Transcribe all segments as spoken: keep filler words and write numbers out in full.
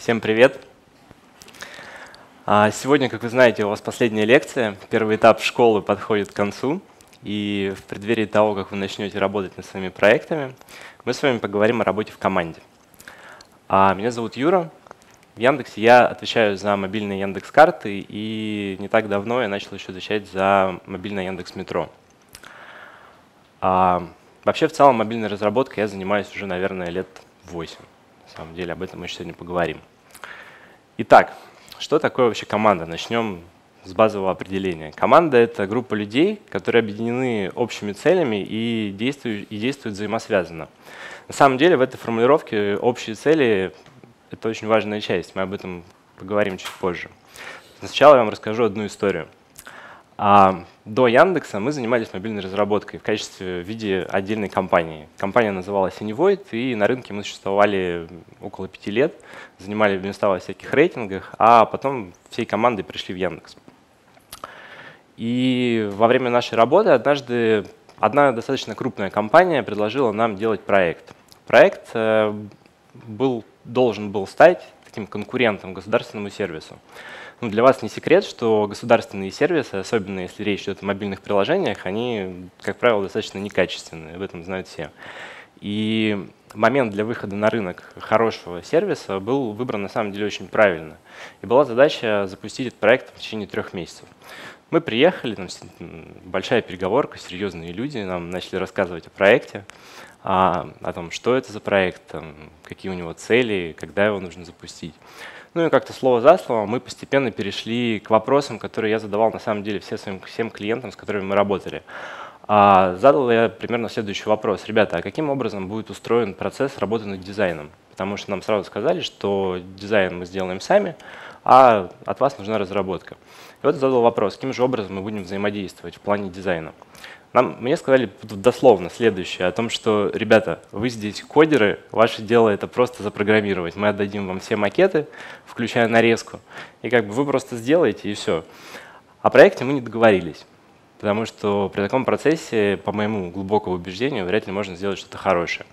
Всем привет! Сегодня, как вы знаете, у вас последняя лекция. Первый этап школы подходит к концу. И в преддверии того, как вы начнете работать над своими проектами, мы с вами поговорим о работе в команде. Меня зовут Юра. В Яндексе я отвечаю за мобильные Яндекс.Карты, и не так давно я начал еще отвечать за мобильное Яндекс.Метро. Вообще, в целом, мобильной разработкой я занимаюсь уже, наверное, лет восемь. На самом деле, об этом мы еще сегодня поговорим. Итак, что такое вообще команда? Начнем с базового определения. Команда — это группа людей, которые объединены общими целями и действуют, и действуют взаимосвязанно. На самом деле, в этой формулировке общие цели — это очень важная часть. Мы об этом поговорим чуть позже. Сначала я вам расскажу одну историю. А до Яндекса мы занимались мобильной разработкой в качестве в виде отдельной компании. Компания называлась Anyvoid, и на рынке мы существовали около пяти лет, занимали места во всяких рейтингах, а потом всей командой пришли в Яндекс. И во время нашей работы однажды одна достаточно крупная компания предложила нам делать проект. Проект был, должен был стать таким конкурентом государственному сервису. Ну, для вас не секрет, что государственные сервисы, особенно если речь идет о мобильных приложениях, они, как правило, достаточно некачественные, об этом знают все. И момент для выхода на рынок хорошего сервиса был выбран на самом деле очень правильно. И была задача запустить этот проект в течение трех месяцев. Мы приехали, там большая переговорка, серьезные люди нам начали рассказывать о проекте, о, о том, что это за проект, там, какие у него цели, когда его нужно запустить. Ну и как-то слово за слово мы постепенно перешли к вопросам, которые я задавал на самом деле всем своим всем клиентам, с которыми мы работали. А задал я примерно следующий вопрос. Ребята, а каким образом будет устроен процесс работы над дизайном? Потому что нам сразу сказали, что дизайн мы сделаем сами, а от вас нужна разработка. И вот задал вопрос, каким же образом мы будем взаимодействовать в плане дизайна. Нам, мне сказали дословно следующее, о том, что, ребята, вы здесь кодеры, ваше дело это просто запрограммировать. Мы отдадим вам все макеты, включая нарезку, и как бы вы просто сделаете, и все. О проекте мы не договорились, потому что при таком процессе, по моему глубокому убеждению, вряд ли можно сделать что-то хорошее.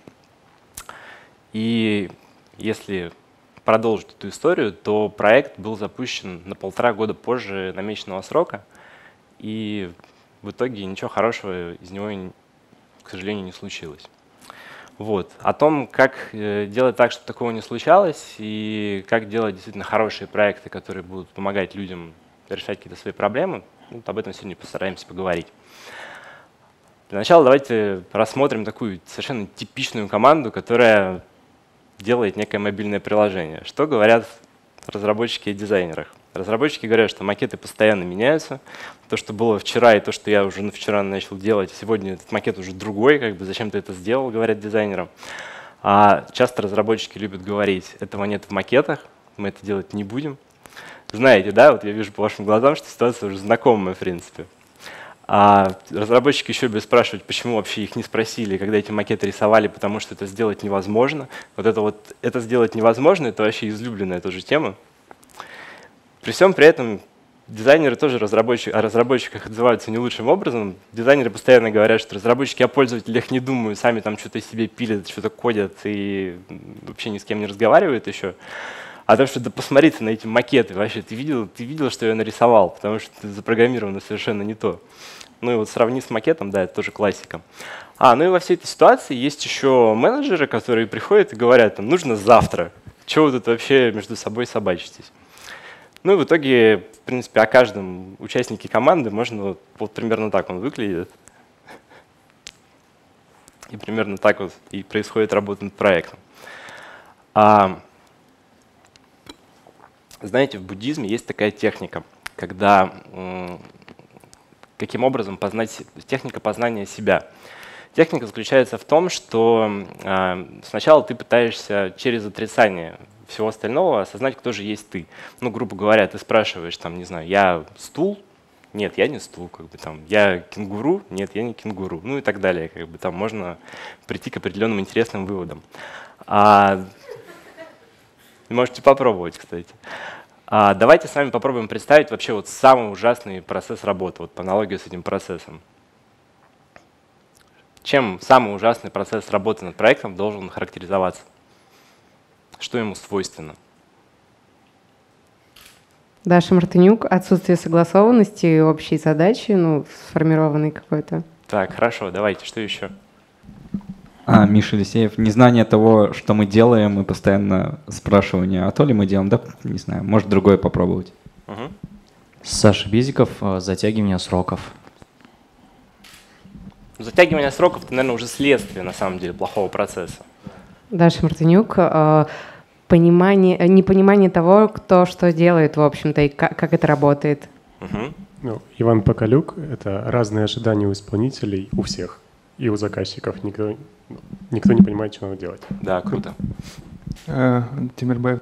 И если продолжить эту историю, то проект был запущен на полтора года позже намеченного срока, и в итоге ничего хорошего из него, к сожалению, не случилось. Вот. О том, как делать так, чтобы такого не случалось, и как делать действительно хорошие проекты, которые будут помогать людям решать какие-то свои проблемы, вот об этом сегодня постараемся поговорить. Для начала давайте рассмотрим такую совершенно типичную команду, которая делает некое мобильное приложение. Что говорят разработчики о дизайнерах? Разработчики говорят, что макеты постоянно меняются. То, что было вчера, и то, что я уже вчера начал делать, сегодня этот макет уже другой. Как бы, зачем ты это сделал, говорят дизайнерам. А часто разработчики любят говорить, этого нет в макетах, мы это делать не будем. Знаете, да, вот я вижу по вашим глазам, что ситуация уже знакомая в принципе. А разработчики еще любят спрашивать, почему вообще их не спросили, когда эти макеты рисовали, потому что это сделать невозможно. Вот это вот это сделать невозможно, это вообще излюбленная тоже тема. При всем при этом дизайнеры тоже разработчик, о разработчиках отзываются не лучшим образом. Дизайнеры постоянно говорят, что разработчики о пользователях не думают, сами там что-то себе пилят, что-то кодят и вообще ни с кем не разговаривают еще. А то, что да посмотри ты на эти макеты, вообще ты видел, ты видел, что я нарисовал, потому что это запрограммировано совершенно не то. Ну и вот сравни с макетом, да, это тоже классика. А, ну и во всей этой ситуации есть еще менеджеры, которые приходят и говорят, там, нужно завтра. Чего вы тут вообще между собой собачитесь? Ну и в итоге, в принципе, о каждом участнике команды можно вот, вот примерно так он выглядит. И примерно так вот и происходит работа над проектом. А, знаете, в буддизме есть такая техника, когда каким образом познать, техника познания себя. Техника заключается в том, что э, сначала ты пытаешься через отрицание всего остального осознать, кто же есть ты. Ну, грубо говоря, ты спрашиваешь, там, не знаю, я стул? Нет, я не стул. Как бы, там, я кенгуру? Нет, я не кенгуру. Ну и так далее. Как бы, там можно прийти к определенным интересным выводам. А, можете попробовать, кстати. А, давайте с вами попробуем представить вообще вот самый ужасный процесс работы, вот по аналогии с этим процессом. Чем самый ужасный процесс работы над проектом должен характеризоваться? Что ему свойственно? Даша Мартынюк, отсутствие согласованности, общей задачи, ну, сформированной какой-то. Так, хорошо, давайте, что еще? А, Миша Лисеев. Незнание того, что мы делаем, и постоянно спрашивание, а то ли мы делаем, да, не знаю, может другое попробовать. Угу. Саша Безиков, затягивание сроков. Затягивание сроков — это, наверное, уже следствие, на самом деле, плохого процесса. Даша Мартынюк, понимание, непонимание того, кто что делает, в общем-то, и как, как это работает. Угу. Ну, Иван Поколюк — это разные ожидания у исполнителей, у всех, и у заказчиков. Никто, никто не понимает, что надо делать. Да, круто. Тимирбаев.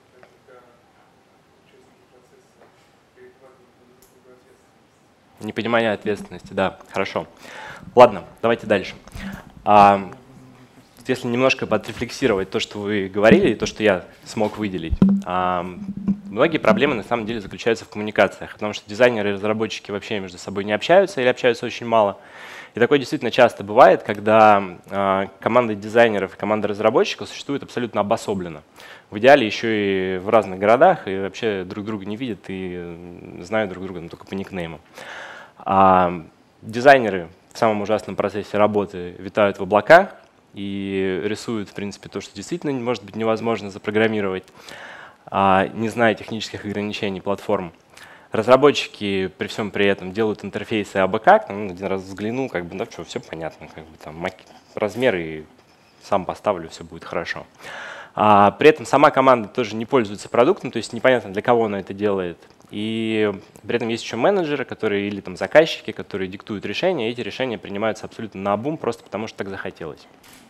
Непонимание ответственности, да, хорошо. Ладно, давайте дальше. А, если немножко подрефлексировать то, что вы говорили, и то, что я смог выделить, а, многие проблемы на самом деле заключаются в коммуникациях, потому что дизайнеры и разработчики вообще между собой не общаются или общаются очень мало. И такое действительно часто бывает, когда а, команда дизайнеров и команда разработчиков существует абсолютно обособленно. В идеале еще и в разных городах, и вообще друг друга не видят и знают друг друга, но только по никнеймам. А дизайнеры в самом ужасном процессе работы витают в облаках и рисуют, в принципе, то, что действительно может быть невозможно запрограммировать, а, не зная технических ограничений платформ. Разработчики при всем при этом делают интерфейсы абы как, ну, один раз взглянул, как бы, да, что, все понятно, как бы, там, размеры сам поставлю, все будет хорошо. А, при этом сама команда тоже не пользуется продуктом, то есть непонятно, для кого она это делает. И при этом есть еще менеджеры, которые, или там заказчики, которые диктуют решения, и эти решения принимаются абсолютно наобум, просто потому что так захотелось.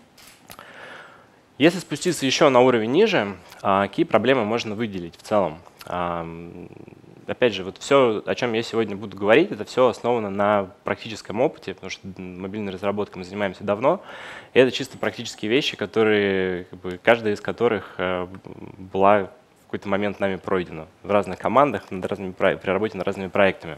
Если спуститься еще на уровень ниже, какие проблемы можно выделить в целом? Опять же, вот все, о чем я сегодня буду говорить, это все основано на практическом опыте, потому что мобильной разработкой мы занимаемся давно. И это чисто практические вещи, которые, как бы, каждая из которых была в какой-то момент нами пройдена в разных командах, над разными, при работе над разными проектами.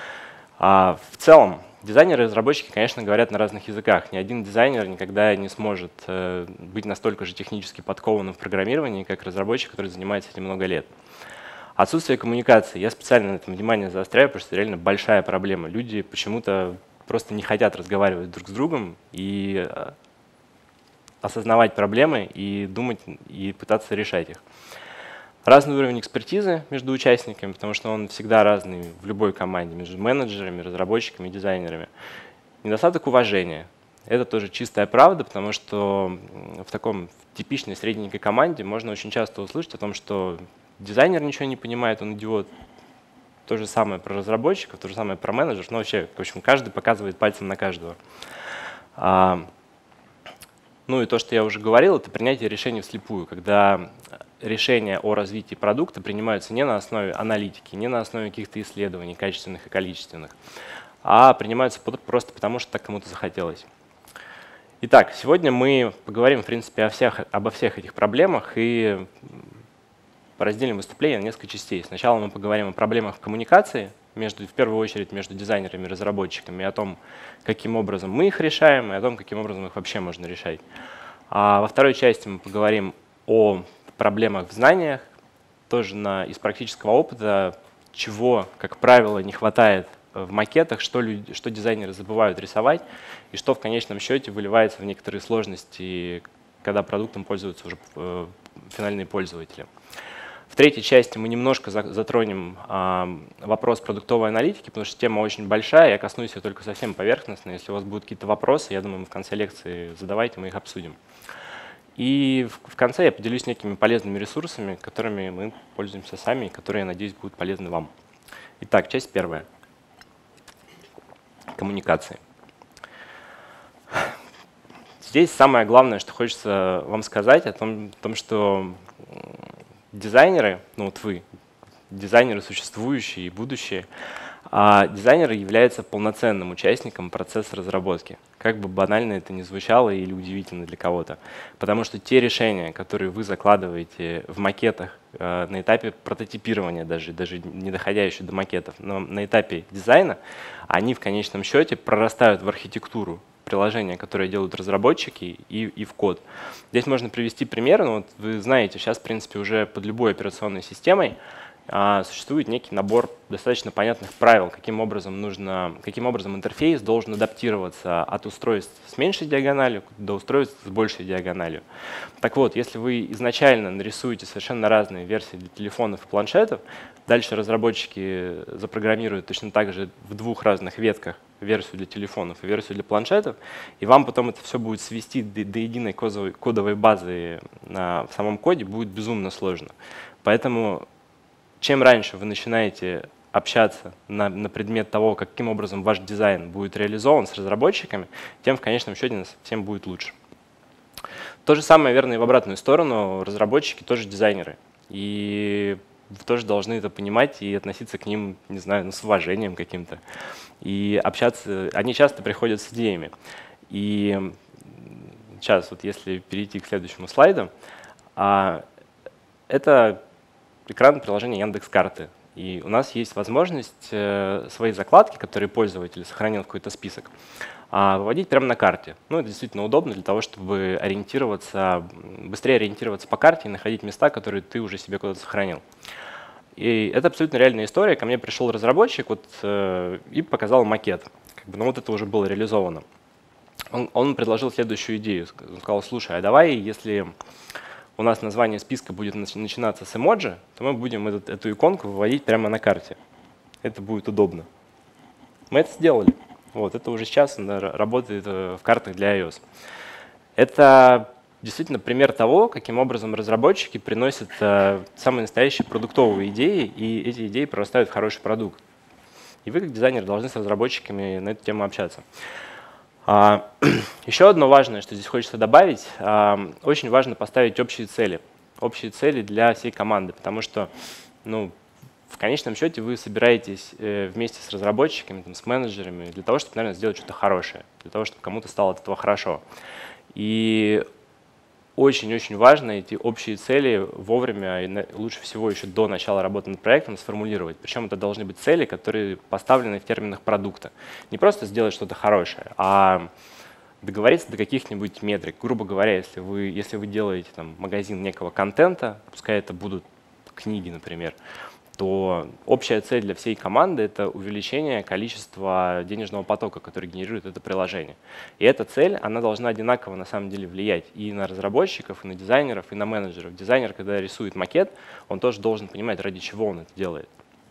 А в целом, дизайнеры и разработчики, конечно, говорят на разных языках. Ни один дизайнер никогда не сможет быть настолько же технически подкованным в программировании, как разработчик, который занимается этим много лет. Отсутствие коммуникации. Я специально на этом внимание заостряю, потому что это реально большая проблема. Люди почему-то просто не хотят разговаривать друг с другом и осознавать проблемы, и думать, и пытаться решать их. Разный уровень экспертизы между участниками, потому что он всегда разный в любой команде, между менеджерами, разработчиками и дизайнерами. Недостаток уважения. Это тоже чистая правда, потому что в таком в типичной средненькой команде можно очень часто услышать о том, что дизайнер ничего не понимает, он идиот. То же самое про разработчиков, то же самое про менеджеров. Но вообще, в общем, каждый показывает пальцем на каждого. А, ну и то, что я уже говорил, это принятие решений вслепую, когда решения о развитии продукта принимаются не на основе аналитики, не на основе каких-то исследований, качественных и количественных, а принимаются просто потому, что так кому-то захотелось. Итак, сегодня мы поговорим, в принципе, о всех, обо всех этих проблемах и разделим выступление на несколько частей. Сначала мы поговорим о проблемах в коммуникации, между, в первую очередь между дизайнерами и разработчиками, о том, каким образом мы их решаем, и о том, каким образом их вообще можно решать. А во второй части мы поговорим о проблемах в знаниях, тоже на, из практического опыта, чего, как правило, не хватает в макетах, что, люди, что дизайнеры забывают рисовать, и что в конечном счете выливается в некоторые сложности, когда продуктом пользуются уже э, финальные пользователи. В третьей части мы немножко затронем э, вопрос продуктовой аналитики, потому что тема очень большая, я коснусь ее только совсем поверхностно. Если у вас будут какие-то вопросы, я думаю, мы в конце лекции задавайте, мы их обсудим. И в, в конце я поделюсь некими полезными ресурсами, которыми мы пользуемся сами и которые, я надеюсь, будут полезны вам. Итак, часть первая. Коммуникации. Здесь самое главное, что хочется вам сказать, о том, о том что дизайнеры, ну вот вы, дизайнеры существующие и будущие, а дизайнеры являются полноценным участником процесса разработки. Как бы банально это ни звучало или удивительно для кого-то. Потому что те решения, которые вы закладываете в макетах э, на этапе прототипирования, даже, даже не доходя еще до макетов, но на этапе дизайна, они в конечном счете прорастают в архитектуру приложения, которые делают разработчики, и, и в код. Здесь можно привести пример. Ну, вот вы знаете, сейчас, в принципе, уже под любой операционной системой а, существует некий набор достаточно понятных правил, каким образом, нужно, каким образом интерфейс должен адаптироваться от устройств с меньшей диагональю до устройств с большей диагональю. Так вот, если вы изначально нарисуете совершенно разные версии для телефонов и планшетов, дальше разработчики запрограммируют точно так же в двух разных ветках версию для телефонов и версию для планшетов, и вам потом это все будет свести до, до единой кодовой, кодовой базы на, в самом коде, будет безумно сложно. Поэтому чем раньше вы начинаете общаться на, на предмет того, каким образом ваш дизайн будет реализован с разработчиками, тем в конечном счете всем будет лучше. То же самое верно и в обратную сторону. Разработчики тоже дизайнеры. И вы тоже должны это понимать и относиться к ним, не знаю, ну, с уважением каким-то. И общаться, они часто приходят с идеями. И сейчас, вот если перейти к следующему слайду, а, это экран приложения Яндекс.Карты. И у нас есть возможность э, свои закладки, которые пользователь сохранил в какой-то список, а, выводить прямо на карте. Ну, это действительно удобно для того, чтобы ориентироваться, быстрее ориентироваться по карте и находить места, которые ты уже себе куда-то сохранил. И это абсолютно реальная история. Ко мне пришел разработчик вот, э, и показал макет. Как бы, ну, вот это уже было реализовано. Он, он предложил следующую идею. Он сказал: слушай, а давай, если у нас название списка будет начинаться с эмоджи, то мы будем этот, эту иконку выводить прямо на карте. Это будет удобно. Мы это сделали. Вот, это уже сейчас работает в картах для iOS. Это действительно пример того, каким образом разработчики приносят э, самые настоящие продуктовые идеи, и эти идеи прорастают в хороший продукт. И вы, как дизайнер, должны с разработчиками на эту тему общаться. А, еще одно важное, что здесь хочется добавить, а, очень важно поставить общие цели. Общие цели для всей команды, потому что ну, в конечном счете вы собираетесь э, вместе с разработчиками, там, с менеджерами для того, чтобы, наверное, сделать что-то хорошее, для того, чтобы кому-то стало от этого хорошо. И очень-очень важно эти общие цели вовремя, и лучше всего еще до начала работы над проектом, сформулировать. Причем это должны быть цели, которые поставлены в терминах продукта. Не просто сделать что-то хорошее, а договориться до каких-нибудь метрик. Грубо говоря, если вы, если вы делаете там, магазин некого контента, пускай это будут книги, например, то общая цель для всей команды — это увеличение количества денежного потока, который генерирует это приложение. И эта цель, она должна одинаково на самом деле влиять и на разработчиков, и на дизайнеров, и на менеджеров. Дизайнер, когда рисует макет, он тоже должен понимать, ради чего он это делает.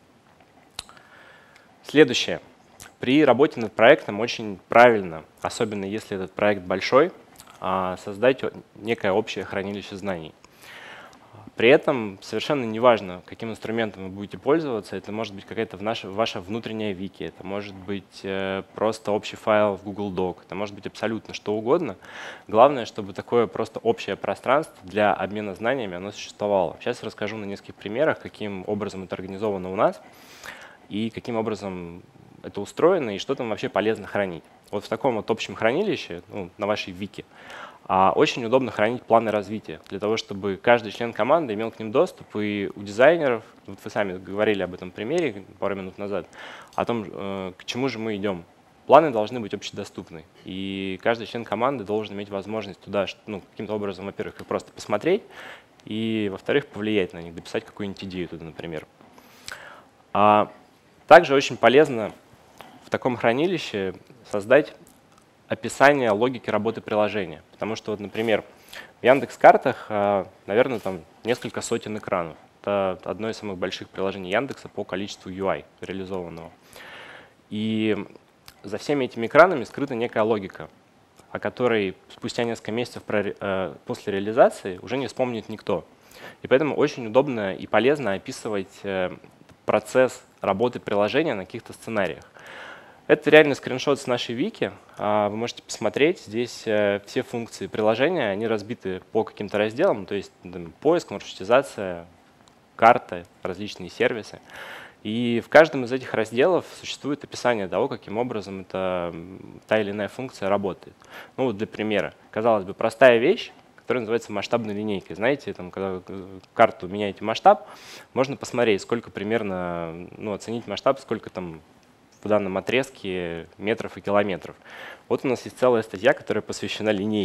Следующее. При работе над проектом очень правильно, особенно если этот проект большой, создать некое общее хранилище знаний. При этом совершенно неважно, каким инструментом вы будете пользоваться. Это может быть какая-то ваша внутренняя вики, это может быть э, просто общий файл в Google Doc, это может быть абсолютно что угодно. Главное, чтобы такое просто общее пространство для обмена знаниями оно существовало. Сейчас расскажу на нескольких примерах, каким образом это организовано у нас и каким образом это устроено и что там вообще полезно хранить. Вот в таком вот общем хранилище, ну, на вашей вики, А очень удобно хранить планы развития, для того, чтобы каждый член команды имел к ним доступ. И у дизайнеров, вот вы сами говорили об этом примере пару минут назад, о том, к чему же мы идем. Планы должны быть общедоступны, и каждый член команды должен иметь возможность туда ну, каким-то образом, во-первых, их просто посмотреть, и, во-вторых, повлиять на них, дописать какую-нибудь идею туда, например. А также очень полезно в таком хранилище создать описание логики работы приложения. Потому что, вот, например, в Яндекс.Картах, наверное, там несколько сотен экранов. Это одно из самых больших приложений Яндекса по количеству ю ай реализованного. И за всеми этими экранами скрыта некая логика, о которой спустя несколько месяцев после реализации уже не вспомнит никто. И поэтому очень удобно и полезно описывать процесс работы приложения на каких-то сценариях. Это реально скриншот с нашей вики. Вы можете посмотреть. Здесь все функции приложения, они разбиты по каким-то разделам, то есть там, поиск, маршрутизация, карта, различные сервисы. И в каждом из этих разделов существует описание того, каким образом эта, та или иная функция работает. Ну вот для примера. Казалось бы, простая вещь, которая называется масштабной линейкой. Знаете, там, когда карту меняете масштаб, можно посмотреть, сколько примерно, ну, оценить масштаб, сколько там в данном отрезке метров и километров. Вот у нас есть целая статья, которая посвящена линейке.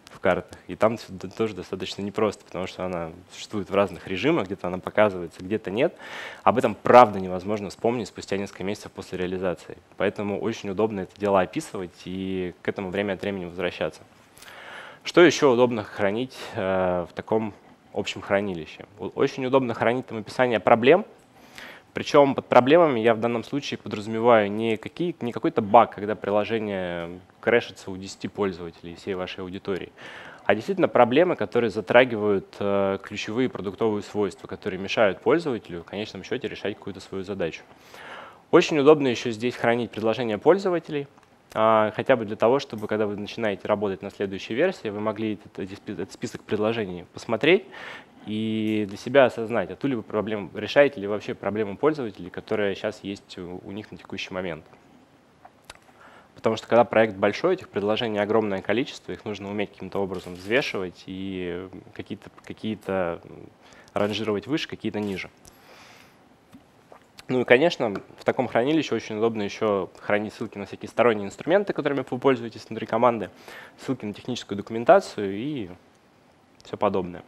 в картах. И там тоже достаточно непросто, потому что она существует в разных режимах, где-то она показывается, где-то нет. Об этом правда невозможно вспомнить спустя несколько месяцев после реализации. Поэтому очень удобно это дело описывать и к этому время от времени возвращаться. Что еще удобно хранить э, в таком общем хранилище? Очень удобно хранить там описание проблем. Причем под проблемами я в данном случае подразумеваю не, какие, не какой-то баг, когда приложение крэшится у десяти пользователей всей вашей аудитории, а действительно проблемы, которые затрагивают э, ключевые продуктовые свойства, которые мешают пользователю в конечном счете решать какую-то свою задачу. Очень удобно еще здесь хранить предложения пользователей, э, хотя бы для того, чтобы когда вы начинаете работать на следующей версии, вы могли этот, этот список предложений посмотреть и для себя осознать, а ту ли вы проблему решаете ли вообще проблему пользователей, которая сейчас есть у, у них на текущий момент. Потому что когда проект большой, этих предложений огромное количество, их нужно уметь каким-то образом взвешивать и какие-то какие-то ранжировать выше, какие-то ниже. Ну и, конечно, в таком хранилище очень удобно еще хранить ссылки на всякие сторонние инструменты, которыми вы пользуетесь внутри команды, ссылки на техническую документацию и все подобное.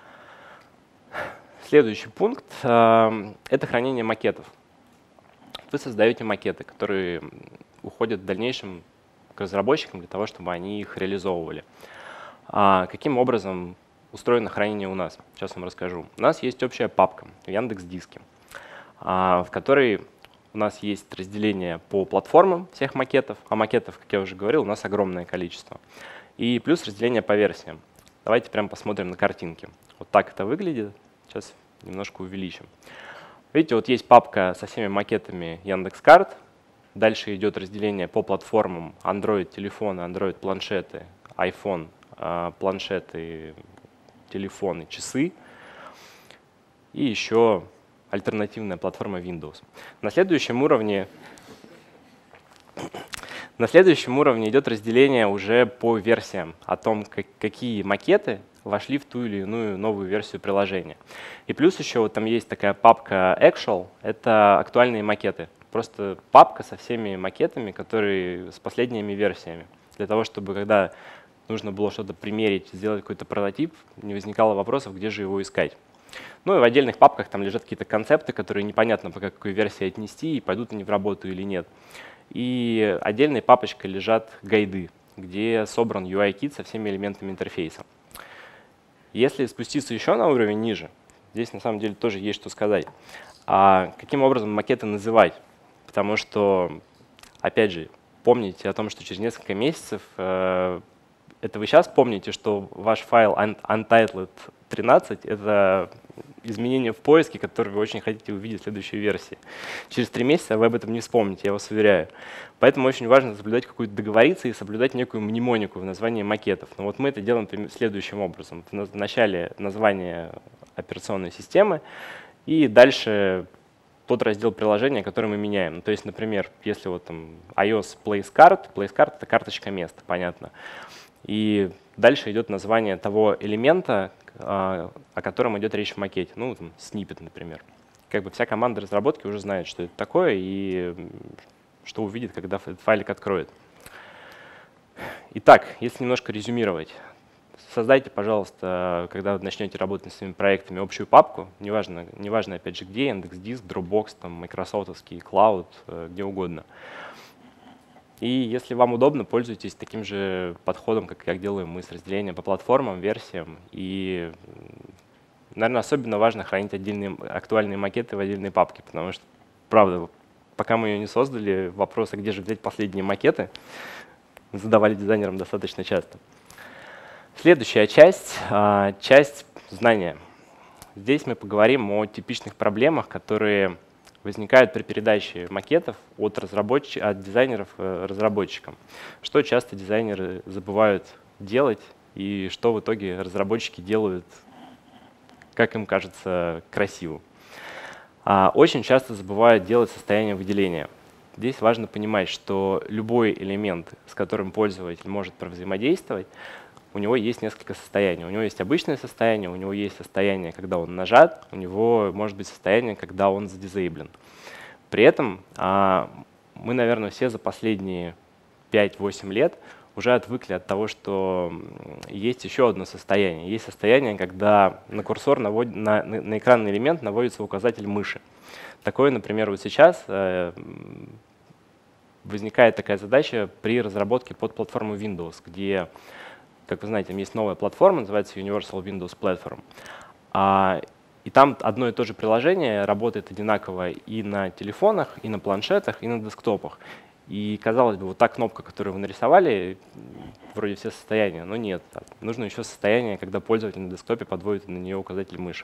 Следующий пункт э, – это хранение макетов. Вы создаете макеты, которые уходят в дальнейшем к разработчикам для того, чтобы они их реализовывали. А каким образом устроено хранение у нас? Сейчас вам расскажу. У нас есть общая папка в Яндекс.Диске, а, в которой у нас есть разделение по платформам всех макетов, а макетов, как я уже говорил, у нас огромное количество. И плюс разделение по версиям. Давайте прямо посмотрим на картинки. Вот так это выглядит. Сейчас немножко увеличим. Видите, вот есть папка со всеми макетами Яндекс.Карт. Дальше идет разделение по платформам Android телефоны, Android планшеты, iPhone планшеты, телефоны, часы. И еще альтернативная платформа Windows. На следующем уровне, на следующем уровне идет разделение уже по версиям, о том, как, какие макеты вошли в ту или иную новую версию приложения. И плюс еще вот там есть такая папка Actual, это актуальные макеты. Просто папка со всеми макетами, которые с последними версиями. Для того, чтобы когда нужно было что-то примерить, сделать какой-то прототип, не возникало вопросов, где же его искать. Ну и в отдельных папках там лежат какие-то концепты, которые непонятно по какой версии отнести, и пойдут они в работу или нет. И отдельной папочкой лежат гайды, где собран ю ай-кит со всеми элементами интерфейса. Если спуститься еще на уровень ниже, здесь на самом деле тоже есть что сказать. А каким образом макеты называть? Потому что, опять же, помните о том, что через несколько месяцев, э, это вы сейчас помните, что ваш файл untitled тринадцать — это изменение в поиске, которое вы очень хотите увидеть в следующей версии. Через три месяца вы об этом не вспомните, я вас уверяю. Поэтому очень важно соблюдать какую-то договориться и соблюдать некую мнемонику в названии макетов. Но вот мы это делаем следующим образом. В начале название операционной системы и дальше тот раздел приложения, который мы меняем. Ну, то есть, например, если вот там iOS PlaceCard, PlaceCard — это карточка места, понятно. И дальше идет название того элемента, о котором идет речь в макете. Ну, там, snippet, например. Как бы вся команда разработки уже знает, что это такое и что увидит, когда этот файлик откроет. Итак, если немножко резюмировать. Создайте, пожалуйста, когда вы начнете работать над своими проектами, общую папку, неважно, неважно опять же где, Яндекс.Диск, Dropbox, там, Microsoftовский, Cloud, где угодно. И если вам удобно, пользуйтесь таким же подходом, как, как делаем мы, с разделением по платформам, версиям. И, наверное, особенно важно хранить отдельные актуальные макеты в отдельной папке, потому что, правда, пока мы ее не создали, вопросы, где же взять последние макеты, задавали дизайнерам достаточно часто. Следующая часть, часть знания. Здесь мы поговорим о типичных проблемах, которые возникают при передаче макетов от, разработчиков, от дизайнеров разработчикам. Что часто дизайнеры забывают делать и что в итоге разработчики делают, как им кажется, красиво. Очень часто забывают делать состояние выделения. Здесь важно понимать, что любой элемент, с которым пользователь может взаимодействовать, у него есть несколько состояний. У него есть обычное состояние, у него есть состояние, когда он нажат, у него может быть состояние, когда он задизейблен. При этом а, мы, наверное, все за последние пять-восемь лет уже отвыкли от того, что есть еще одно состояние. Есть состояние, когда на курсор, наводит, на, на экранный элемент наводится указатель мыши. Такое, например, вот сейчас э, возникает такая задача при разработке под платформу Windows, где, как вы знаете, там есть новая платформа, называется Universal Windows Platform. А, и там одно и то же приложение работает одинаково и на телефонах, и на планшетах, и на десктопах. И, казалось бы, вот та кнопка, которую вы нарисовали, вроде все состояния, но нет. Нужно еще состояние, когда пользователь на десктопе подводит на нее указатель мыши.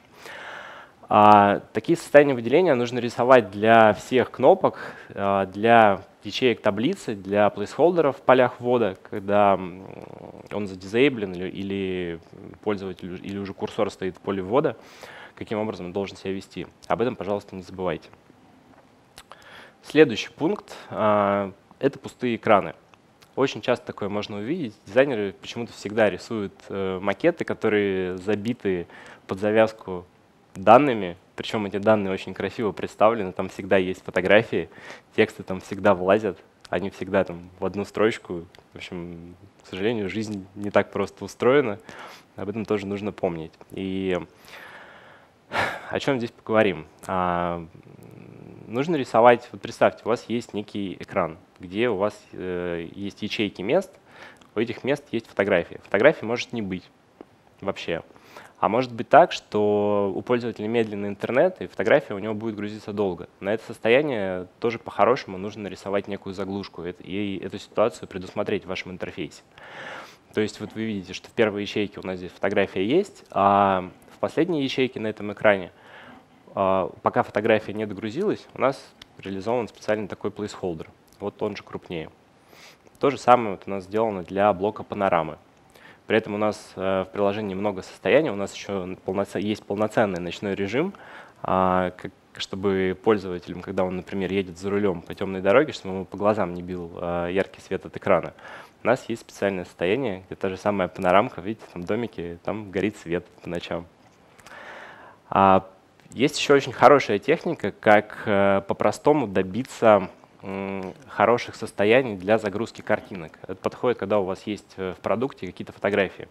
А, такие состояния выделения нужно рисовать для всех кнопок, а, для ячеек таблицы, для плейсхолдеров в полях ввода, когда он задизейблен или, или пользователь, или уже курсор стоит в поле ввода, каким образом он должен себя вести. Об этом, пожалуйста, не забывайте. Следующий пункт а, — это пустые экраны. Очень часто такое можно увидеть. Дизайнеры почему-то всегда рисуют э, макеты, которые забиты под завязку данными, причем эти данные очень красиво представлены, там всегда есть фотографии, тексты там всегда влазят, они всегда там в одну строчку. В общем, к сожалению, жизнь не так просто устроена, об этом тоже нужно помнить. И о чем здесь поговорим? А, нужно рисовать, вот представьте, у вас есть некий экран, где у вас э, есть ячейки мест, у этих мест есть фотографии. Фотографии может не быть вообще. А может быть так, что у пользователя медленный интернет, и фотография у него будет грузиться долго. На это состояние тоже по-хорошему нужно нарисовать некую заглушку и эту ситуацию предусмотреть в вашем интерфейсе. То есть вот вы видите, что в первой ячейке у нас здесь фотография есть, а в последней ячейке на этом экране, пока фотография не догрузилась, у нас реализован специальный такой placeholder. Вот он же крупнее. То же самое вот у нас сделано для блока панорамы. При этом у нас э, в приложении много состояний, у нас еще полноцен, есть полноценный ночной режим, э, как, чтобы пользователям, когда он, например, едет за рулем по темной дороге, чтобы ему по глазам не бил э, яркий свет от экрана, у нас есть специальное состояние, где та же самая панорамка, видите, там домики, там горит свет по ночам. А, есть еще очень хорошая техника, как э, по-простому добиться хороших состояний для загрузки картинок. Это подходит, когда у вас есть в продукте какие-то фотографии.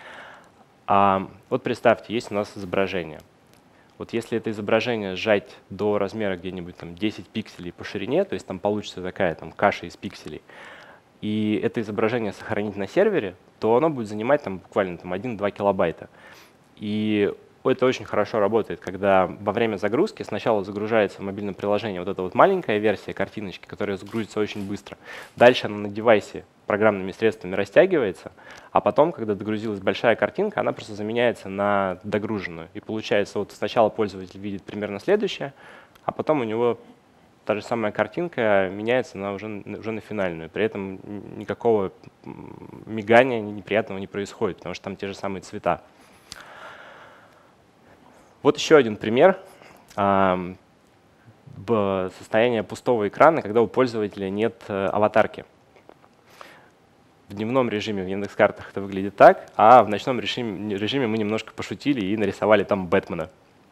А вот представьте, есть у нас изображение. Вот если это изображение сжать до размера где-нибудь там десять пикселей по ширине, то есть там получится такая там каша из пикселей, и это изображение сохранить на сервере, то оно будет занимать там буквально там один-два килобайта. И это очень хорошо работает, когда во время загрузки сначала загружается в мобильном приложении вот эта вот маленькая версия картиночки, которая загрузится очень быстро. Дальше она на девайсе программными средствами растягивается, а потом, когда догрузилась большая картинка, она просто заменяется на догруженную. И получается, вот сначала пользователь видит примерно следующее, а потом у него та же самая картинка меняется на уже, уже на финальную. При этом никакого мигания неприятного не происходит, потому что там те же самые цвета. Вот еще один пример э, состояния пустого экрана, когда у пользователя нет э, аватарки. В дневном режиме в Яндекс.Картах это выглядит так, а в ночном режиме, режиме мы немножко пошутили и нарисовали там Бэтмена.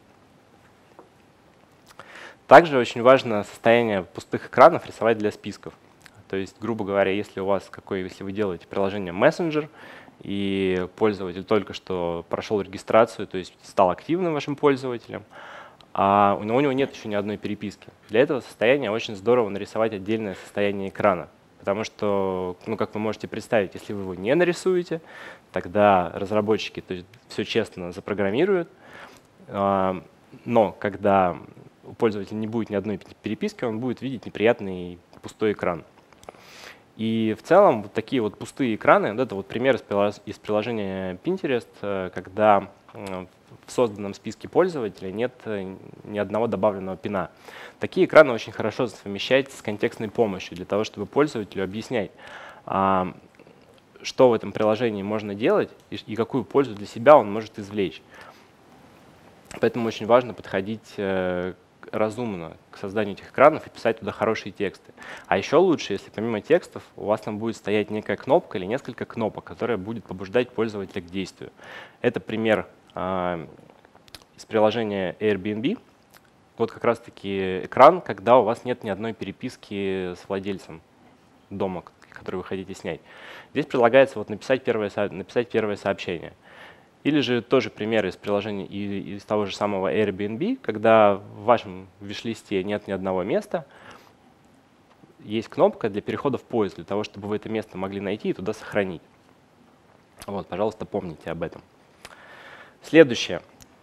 Также очень важно состояние пустых экранов рисовать для списков. То есть, грубо говоря, если у вас какой, если вы делаете приложение Messenger, и пользователь только что прошел регистрацию, то есть стал активным вашим пользователем, а у него, у него нет еще ни одной переписки. Для этого состояния очень здорово нарисовать отдельное состояние экрана, потому что, ну, как вы можете представить, если вы его не нарисуете, тогда разработчики то есть, все честно запрограммируют, но когда у пользователя не будет ни одной переписки, он будет видеть неприятный пустой экран. И в целом вот такие вот пустые экраны, вот это вот пример из приложения Pinterest, когда в созданном списке пользователя нет ни одного добавленного пина. Такие экраны очень хорошо совмещать с контекстной помощью для того, чтобы пользователю объяснять, что в этом приложении можно делать и какую пользу для себя он может извлечь. Поэтому очень важно подходить разумно к созданию этих экранов и писать туда хорошие тексты. А еще лучше, если помимо текстов у вас там будет стоять некая кнопка или несколько кнопок, которая будет побуждать пользователя к действию. Это пример э, из приложения Airbnb. Вот как раз-таки экран, когда у вас нет ни одной переписки с владельцем дома, который вы хотите снять. Здесь предлагается вот написать первое, написать первое сообщение. Или же тоже пример из приложения и из того же самого Airbnb, когда в вашем виш-листе нет ни одного места, есть кнопка для перехода в поиск, для того, чтобы вы это место могли найти и туда сохранить. Вот, пожалуйста, помните об этом. Следующее.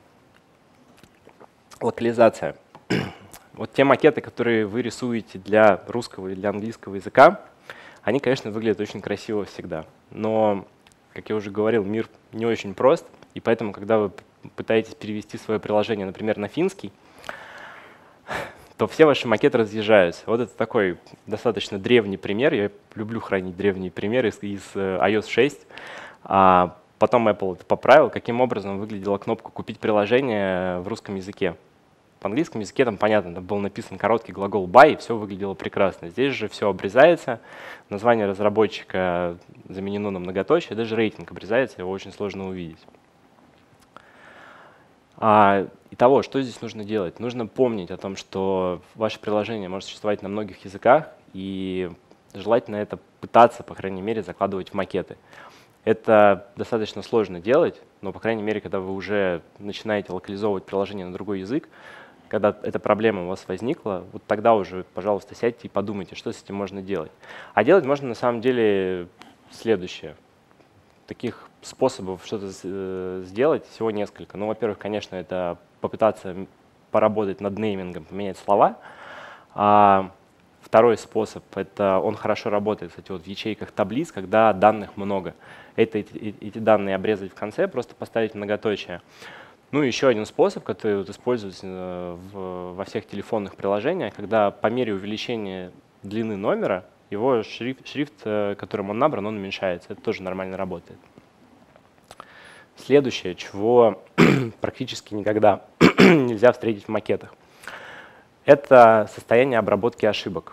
Локализация. Вот те макеты, которые вы рисуете для русского или для английского языка, они, конечно, выглядят очень красиво всегда. Но, как я уже говорил, мир не очень прост, и поэтому, когда вы пытаетесь перевести свое приложение, например, на финский, то все ваши макеты разъезжаются. Вот это такой достаточно древний пример. Я люблю хранить древние примеры из, из ай о эс шесть. А потом Apple это поправил, каким образом выглядела кнопка «Купить приложение» в русском языке. В английском языке там понятно, там был написан короткий глагол buy, и все выглядело прекрасно. Здесь же все обрезается, название разработчика заменено на многоточие, даже рейтинг обрезается, его очень сложно увидеть. А, итого, что здесь нужно делать? Нужно помнить о том, что ваше приложение может существовать на многих языках, и желательно это пытаться, по крайней мере, закладывать в макеты. Это достаточно сложно делать, но, по крайней мере, когда вы уже начинаете локализовывать приложение на другой язык, когда эта проблема у вас возникла, вот тогда уже, пожалуйста, сядьте и подумайте, что с этим можно делать. А делать можно на самом деле следующее. Таких способов что-то сделать всего несколько. Ну, во-первых, конечно, это попытаться поработать над неймингом, поменять слова. А второй способ — это он хорошо работает, кстати, вот в ячейках таблиц, когда данных много. Это эти, эти данные обрезать в конце, просто поставить многоточие. Ну, еще один способ, который вот используется в, во всех телефонных приложениях, когда по мере увеличения длины номера его шрифт, шрифт, которым он набран, он уменьшается. Это тоже нормально работает. Следующее, чего практически никогда нельзя встретить в макетах, это состояние обработки ошибок.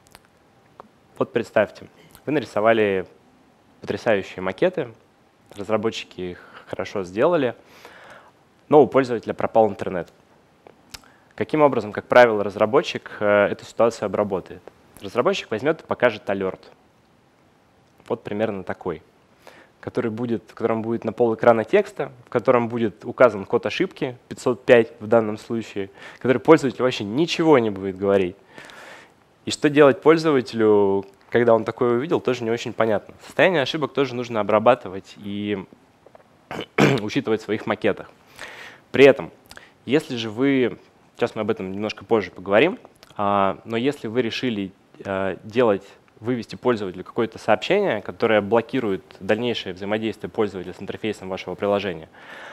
Вот представьте, вы нарисовали потрясающие макеты, разработчики их хорошо сделали, но у пользователя пропал интернет. Каким образом, как правило, разработчик э, эту ситуацию обработает? Разработчик возьмет и покажет алерт. Вот примерно такой, который будет, в котором будет на пол экрана текста, в котором будет указан код ошибки, пятьсот пять в данном случае, который пользователю вообще ничего не будет говорить. И что делать пользователю, когда он такое увидел, тоже не очень понятно. Состояние ошибок тоже нужно обрабатывать и учитывать в своих макетах. При этом, если же вы, сейчас мы об этом немножко позже поговорим, но если вы решили делать, вывести пользователю какое-то сообщение, которое блокирует дальнейшее взаимодействие пользователя с интерфейсом вашего приложения,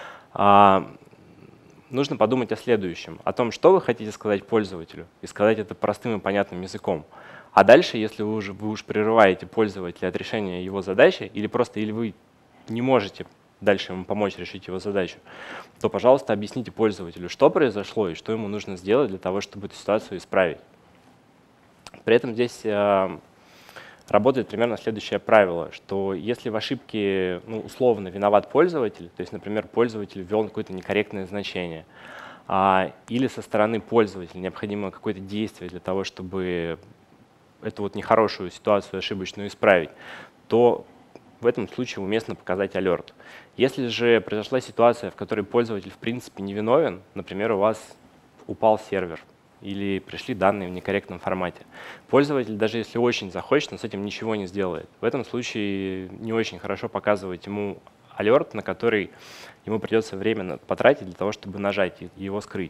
нужно подумать о следующем, о том, что вы хотите сказать пользователю, и сказать это простым и понятным языком. А дальше, если вы уже вы уж прерываете пользователя от решения его задачи, или просто или вы не можете дальше ему помочь решить его задачу, то, пожалуйста, объясните пользователю, что произошло и что ему нужно сделать для того, чтобы эту ситуацию исправить. При этом здесь э, работает примерно следующее правило, что если в ошибке ну, условно виноват пользователь, то есть, например, пользователь ввел какое-то некорректное значение, а, или со стороны пользователя необходимо какое-то действие для того, чтобы эту вот нехорошую ситуацию ошибочную исправить, то в этом случае уместно показать алерт. Если же произошла ситуация, в которой пользователь в принципе не виновен, например, у вас упал сервер или пришли данные в некорректном формате, пользователь, даже если очень захочет, он с этим ничего не сделает. В этом случае не очень хорошо показывать ему алерт, на который ему придется время потратить для того, чтобы нажать и его скрыть.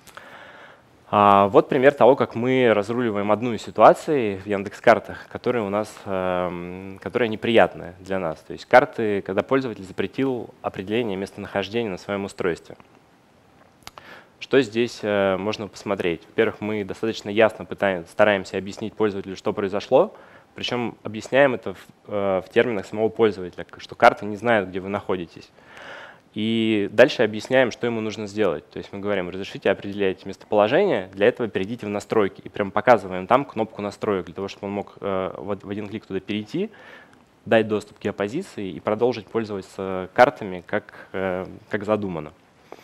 А вот пример того, как мы разруливаем одну из ситуаций в Яндекс.Картах, которая у нас, э, которая неприятная для нас. То есть карты, когда пользователь запретил определение местонахождения на своем устройстве. Что здесь э, можно посмотреть? Во-первых, мы достаточно ясно пытаемся, стараемся объяснить пользователю, что произошло, причем объясняем это в, э, в терминах самого пользователя, что карта не знает, где вы находитесь. И дальше объясняем, что ему нужно сделать. То есть мы говорим, разрешите определять местоположение, для этого перейдите в настройки. И прям показываем там кнопку настроек, для того, чтобы он мог э, в один клик туда перейти, дать доступ к геопозиции и продолжить пользоваться картами, как, э, как задумано.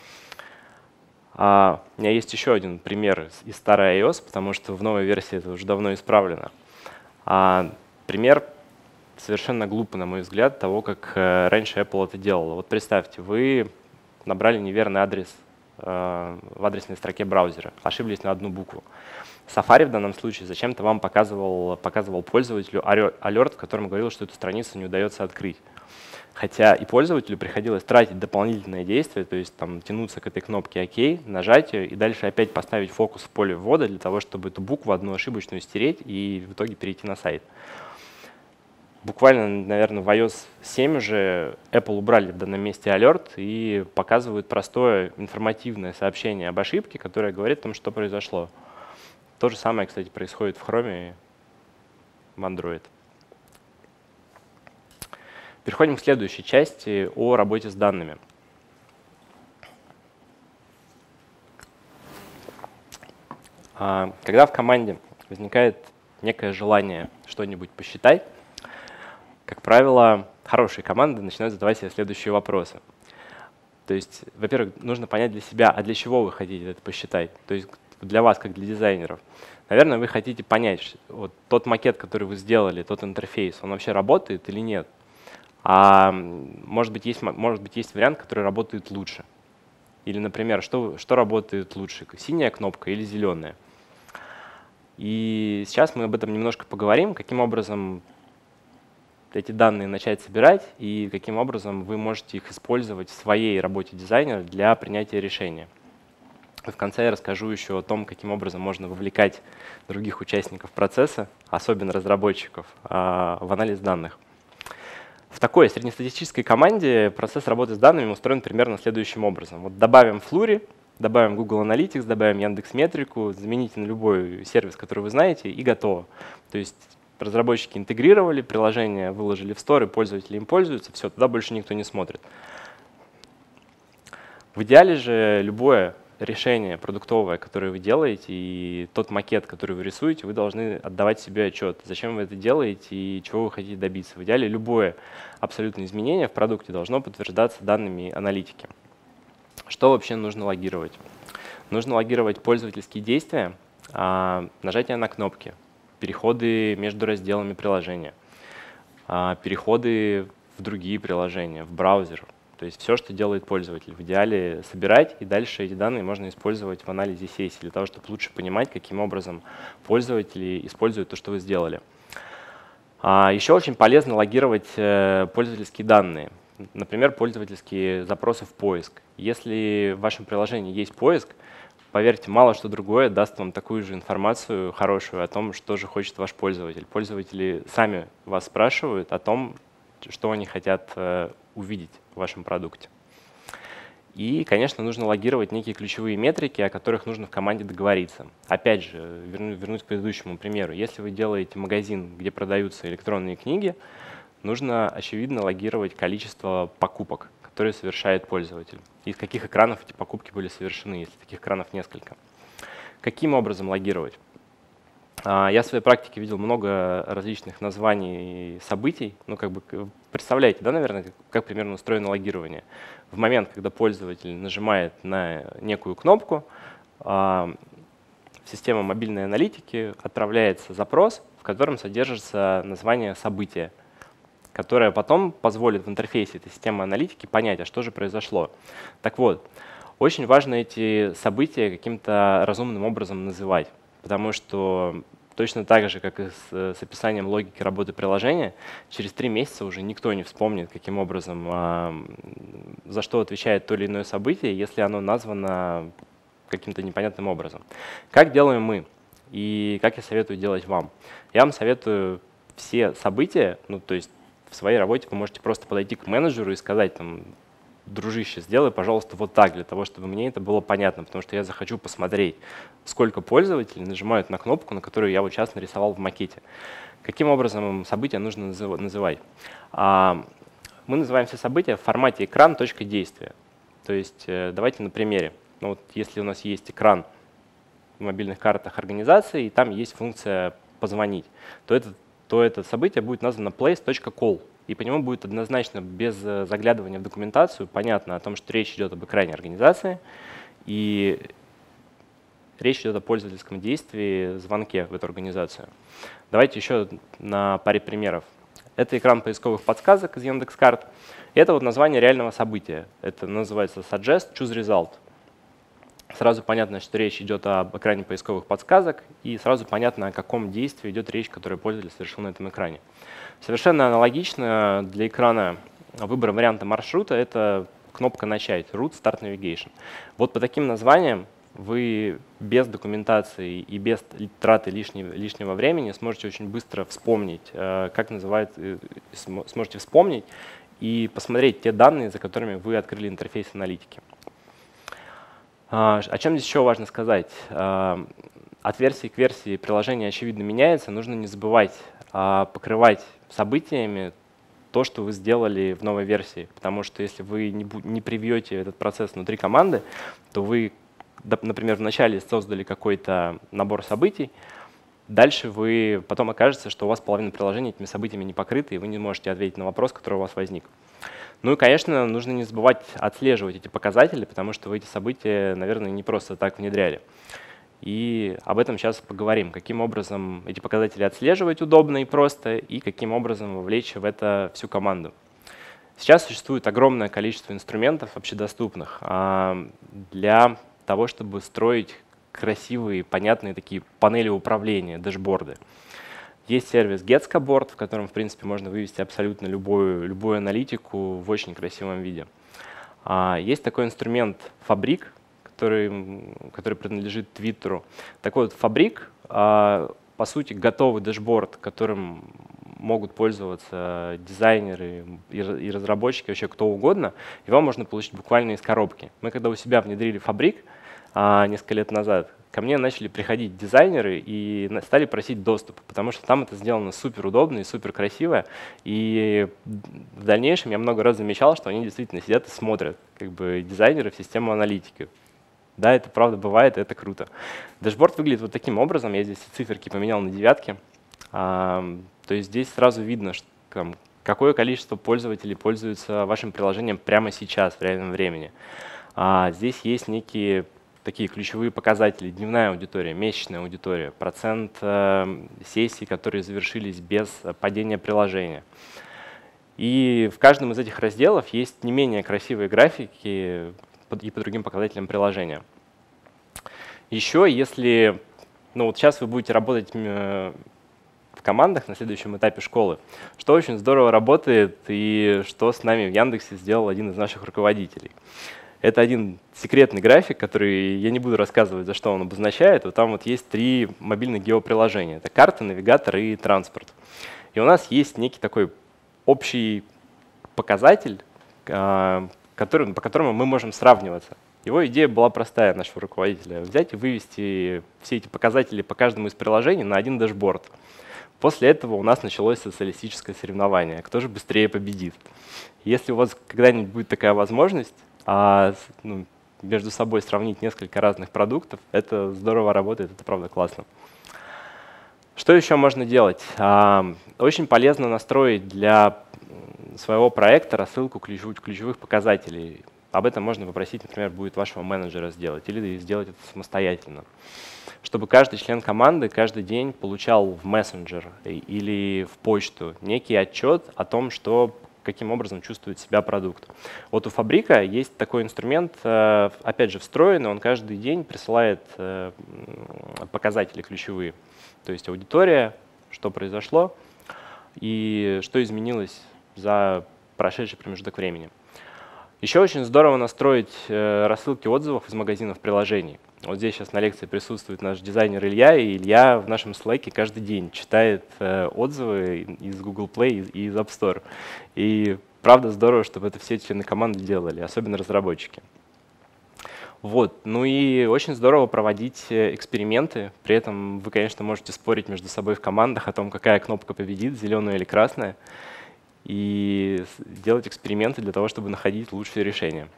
А у меня есть еще один пример из старой iOS, потому что в новой версии это уже давно исправлено. А пример совершенно глупо, на мой взгляд, того, как э, раньше Apple это делала. Вот представьте, вы набрали неверный адрес э, в адресной строке браузера, ошиблись на одну букву. Safari в данном случае зачем-то вам показывал, показывал пользователю алерт, в котором говорил, что эту страницу не удается открыть. Хотя и пользователю приходилось тратить дополнительные действия, то есть там, тянуться к этой кнопке ОК, нажать ее и дальше опять поставить фокус в поле ввода для того, чтобы эту букву одну ошибочную стереть и в итоге перейти на сайт. Буквально, наверное, в ай о эс семь уже Apple убрали в данном месте алерт и показывают простое информативное сообщение об ошибке, которое говорит о том, что произошло. То же самое, кстати, происходит в Chrome и в Android. Переходим к следующей части о работе с данными. Когда в команде возникает некое желание что-нибудь посчитать, как правило, хорошие команды начинают задавать себе следующие вопросы. То есть, во-первых, нужно понять для себя, а для чего вы хотите это посчитать. То есть для вас, как для дизайнеров. Наверное, вы хотите понять, вот тот макет, который вы сделали, тот интерфейс, он вообще работает или нет. А может быть, есть, может быть, есть вариант, который работает лучше. Или, например, что, что работает лучше, синяя кнопка или зеленая. И сейчас мы об этом немножко поговорим, каким образом эти данные начать собирать и каким образом вы можете их использовать в своей работе дизайнера для принятия решения. И в конце я расскажу еще о том, каким образом можно вовлекать других участников процесса, особенно разработчиков, в анализ данных. В такой среднестатистической команде процесс работы с данными устроен примерно следующим образом. Вот добавим Flurry, добавим Google Analytics, добавим Яндекс.Метрику, замените на любой сервис, который вы знаете, и готово. То есть разработчики интегрировали, приложение выложили в Store, и пользователи им пользуются, все, туда больше никто не смотрит. В идеале же любое решение продуктовое, которое вы делаете, и тот макет, который вы рисуете, вы должны отдавать себе отчет, зачем вы это делаете и чего вы хотите добиться. В идеале любое абсолютное изменение в продукте должно подтверждаться данными аналитики. Что вообще нужно логировать? Нужно логировать пользовательские действия, нажатие на кнопки, переходы между разделами приложения, переходы в другие приложения, в браузер. То есть все, что делает пользователь. В идеале собирать, и дальше эти данные можно использовать в анализе сессии для того, чтобы лучше понимать, каким образом пользователи используют то, что вы сделали. А еще очень полезно логировать пользовательские данные. Например, пользовательские запросы в поиск. Если в вашем приложении есть поиск, поверьте, мало что другое даст вам такую же информацию хорошую о том, что же хочет ваш пользователь. Пользователи сами вас спрашивают о том, что они хотят увидеть в вашем продукте. И, конечно, нужно логировать некие ключевые метрики, о которых нужно в команде договориться. Опять же, верну, вернусь к предыдущему примеру. Если вы делаете магазин, где продаются электронные книги, нужно, очевидно, логировать количество покупок, которые совершает пользователь. И из каких экранов эти покупки были совершены, если таких экранов несколько. Каким образом логировать? Я в своей практике видел много различных названий событий. Ну, как бы представляете, да, наверное, как, как примерно устроено логирование. В момент, когда пользователь нажимает на некую кнопку, в систему мобильной аналитики отправляется запрос, в котором содержится название события, которое потом позволит в интерфейсе этой системы аналитики понять, а что же произошло. Так вот, очень важно эти события каким-то разумным образом называть. Потому что точно так же, как и с, с описанием логики работы приложения, через три месяца уже никто не вспомнит, каким образом, а, за что отвечает то или иное событие, если оно названо каким-то непонятным образом. Как делаем мы и как я советую делать вам? Я вам советую все события, ну то есть в своей работе вы можете просто подойти к менеджеру и сказать там: дружище, сделай, пожалуйста, вот так, для того, чтобы мне это было понятно, потому что я захочу посмотреть, сколько пользователей нажимают на кнопку, на которую я вот сейчас нарисовал в макете. Каким образом события нужно называть? Мы называем все события в формате экран, точка действия. То есть давайте на примере. Ну, вот если у нас есть экран в мобильных картах организации, и там есть функция «позвонить», то это, то это событие будет названо place.call. И по нему будет однозначно, без заглядывания в документацию, понятно о том, что речь идет об экране организации, и речь идет о пользовательском действии, звонке в эту организацию. Давайте еще на паре примеров. Это экран поисковых подсказок из Яндекс.Карт. Это вот название реального события. Это называется Suggest, Choose Result. Сразу понятно, что речь идет об экране поисковых подсказок, и сразу понятно, о каком действии идет речь, которое пользователь совершил на этом экране. Совершенно аналогично для экрана выбора варианта маршрута это кнопка «Начать» Route Start Navigation. Вот по таким названиям вы без документации и без траты лишнего, лишнего времени сможете очень быстро вспомнить, как называется, сможете вспомнить и посмотреть те данные, за которыми вы открыли интерфейс аналитики. О чем здесь еще важно сказать? От версии к версии приложение, очевидно, меняется. Нужно не забывать покрывать событиями то, что вы сделали в новой версии. Потому что если вы не, не привьете этот процесс внутри команды, то вы, например, вначале создали какой-то набор событий, дальше вы потом окажется, что у вас половина приложения этими событиями не покрыта, и вы не можете ответить на вопрос, который у вас возник. Ну и, конечно, нужно не забывать отслеживать эти показатели, потому что вы эти события, наверное, не просто так внедряли. И об этом сейчас поговорим, каким образом эти показатели отслеживать удобно и просто, и каким образом вовлечь в это всю команду. Сейчас существует огромное количество инструментов общедоступных для того, чтобы строить красивые, понятные такие панели управления, дэшборды. Есть сервис GetScaboard, в котором, в принципе, можно вывести абсолютно любую, любую аналитику в очень красивом виде. Есть такой инструмент Fabric, который, который принадлежит Твиттеру. Так вот, Fabric, по сути, готовый дэшборд, которым могут пользоваться дизайнеры и разработчики, вообще кто угодно. Его можно получить буквально из коробки. Мы когда у себя внедрили Fabric несколько лет назад, ко мне начали приходить дизайнеры и стали просить доступ, потому что там это сделано супер удобно и супер красиво. И в дальнейшем я много раз замечал, что они действительно сидят и смотрят, как бы, дизайнеры в систему аналитики. Да, это правда бывает, это круто. Дэшборд выглядит вот таким образом. Я здесь циферки поменял на девятки. А, то есть здесь сразу видно, что, там, какое количество пользователей пользуются вашим приложением прямо сейчас, в реальном времени. А, здесь есть некие такие ключевые показатели: дневная аудитория, месячная аудитория, процент э, сессий, которые завершились без падения приложения. И в каждом из этих разделов есть не менее красивые графики и по другим показателям приложения. Еще, если ну вот сейчас вы будете работать в командах на следующем этапе школы, что очень здорово работает и что с нами в Яндексе сделал один из наших руководителей. Это один секретный график, который я не буду рассказывать, за что он обозначает. Вот там вот есть три мобильных геоприложения. Это карта, навигатор и транспорт. И у нас есть некий такой общий показатель, который, по которому мы можем сравниваться. Его идея была простая, нашего руководителя: взять и вывести все эти показатели по каждому из приложений на один дэшборд. После этого у нас началось социалистическое соревнование. Кто же быстрее победит? Если у вас когда-нибудь будет такая возможность, а, ну, между собой сравнить несколько разных продуктов, это здорово работает, это правда классно. Что еще можно делать? А, очень полезно настроить для своего проекта рассылку ключевых, ключевых показателей. Об этом можно попросить, например, будет вашего менеджера сделать или сделать это самостоятельно. Чтобы каждый член команды каждый день получал в мессенджер или в почту некий отчет о том, что, каким образом чувствует себя продукт. Вот у Фабрика есть такой инструмент, опять же, встроенный, он каждый день присылает показатели ключевые. То есть аудитория, что произошло и что изменилось за прошедший промежуток времени. Еще очень здорово настроить рассылки отзывов из магазинов приложений. Вот здесь сейчас на лекции присутствует наш дизайнер Илья, и Илья в нашем Slack каждый день читает отзывы из Google Play и из App Store. И правда здорово, чтобы это все члены команды делали, особенно разработчики. Вот. Ну и очень здорово проводить эксперименты. При этом вы, конечно, можете спорить между собой в командах о том, какая кнопка победит, зеленая или красная, и делать эксперименты для того, чтобы находить лучшие решения.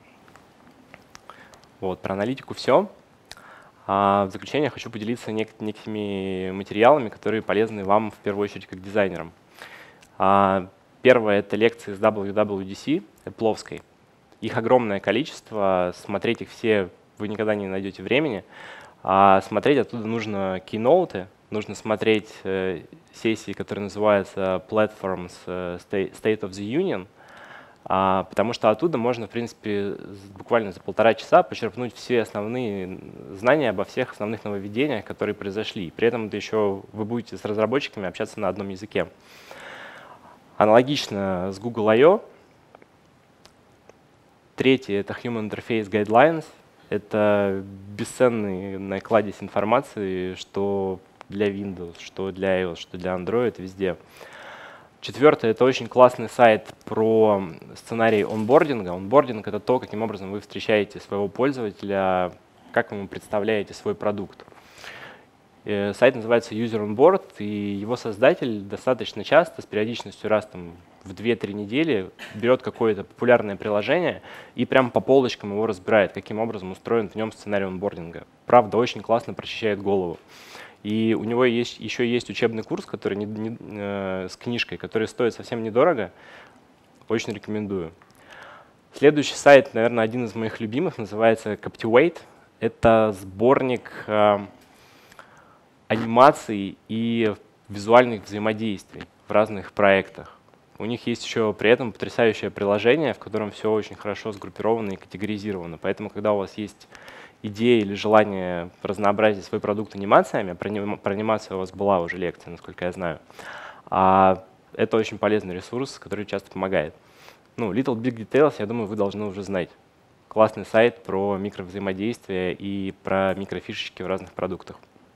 Вот, про аналитику все. А в заключение хочу поделиться нек некими материалами, которые полезны вам в первую очередь как дизайнерам. А первое — это лекции с дабл ю дабл ю ди си Apple-овской. Их огромное количество, смотреть их все вы никогда не найдете времени. А смотреть оттуда нужно кейноуты, нужно смотреть э, сессии, которые называются Platforms э, State of the Union, а, потому что оттуда можно, в принципе, буквально за полтора часа почерпнуть все основные знания обо всех основных нововведениях, которые произошли. И при этом это еще вы будете с разработчиками общаться на одном языке. Аналогично с Google I O. Третье — это Human Interface Guidelines. Это бесценный кладезь информации, что для Windows, что для iOS, что для Android, везде. Четвертое — это очень классный сайт про сценарий онбординга. Онбординг — это то, каким образом вы встречаете своего пользователя, как вы ему представляете свой продукт. И сайт называется User on Board, и его создатель достаточно часто, с периодичностью раз там, в две-три недели, берет какое-то популярное приложение и прямо по полочкам его разбирает, каким образом устроен в нем сценарий онбординга. Правда, очень классно прочищает голову. И у него есть, еще есть учебный курс, который не, не, э, с книжкой, который стоит совсем недорого. Очень рекомендую. Следующий сайт, наверное, один из моих любимых, называется Captivate. Это сборник э, анимаций и визуальных взаимодействий в разных проектах. У них есть еще при этом потрясающее приложение, в котором все очень хорошо сгруппировано и категоризировано. Поэтому, когда у вас есть идея или желание разнообразить свой продукт анимациями, про, аним, про анимацию у вас была уже лекция, насколько я знаю, а это очень полезный ресурс, который часто помогает. Ну, Little Big Details, я думаю, вы должны уже знать. Классный сайт про микровзаимодействие и про микрофишечки в разных продуктах.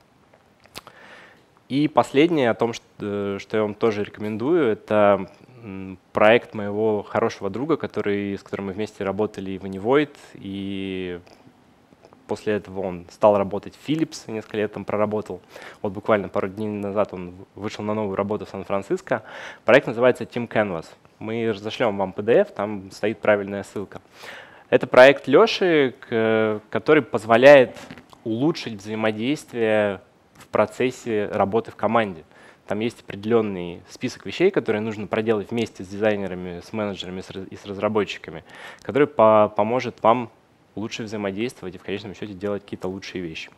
И последнее, о том, что, что я вам тоже рекомендую, это проект моего хорошего друга, который, с которым мы вместе работали в Anyvoid, и после этого он стал работать в Philips, несколько лет там проработал. Вот буквально пару дней назад он вышел на новую работу в Сан-Франциско. Проект называется Team Canvas. Мы разошлем вам пи ди эф, там стоит правильная ссылка. Это проект Леши, который позволяет улучшить взаимодействие в процессе работы в команде. Там есть определенный список вещей, которые нужно проделать вместе с дизайнерами, с менеджерами и с разработчиками, который по поможет вам лучше взаимодействовать и в конечном счете делать какие-то лучшие вещи.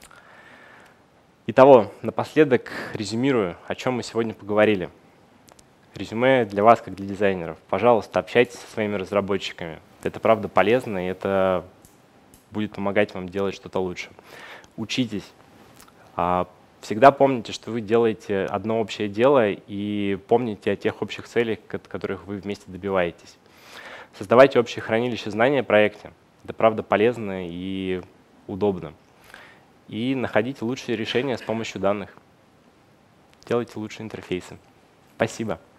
Итого, напоследок резюмирую, о чем мы сегодня поговорили. Резюме для вас, как для дизайнеров. Пожалуйста, общайтесь со своими разработчиками. Это правда полезно, и это будет помогать вам делать что-то лучше. Учитесь. Всегда помните, что вы делаете одно общее дело, и помните о тех общих целях, от которых вы вместе добиваетесь. Создавайте общее хранилище знаний о проекте. Это правда полезно и удобно. И находите лучшие решения с помощью данных. Делайте лучшие интерфейсы. Спасибо.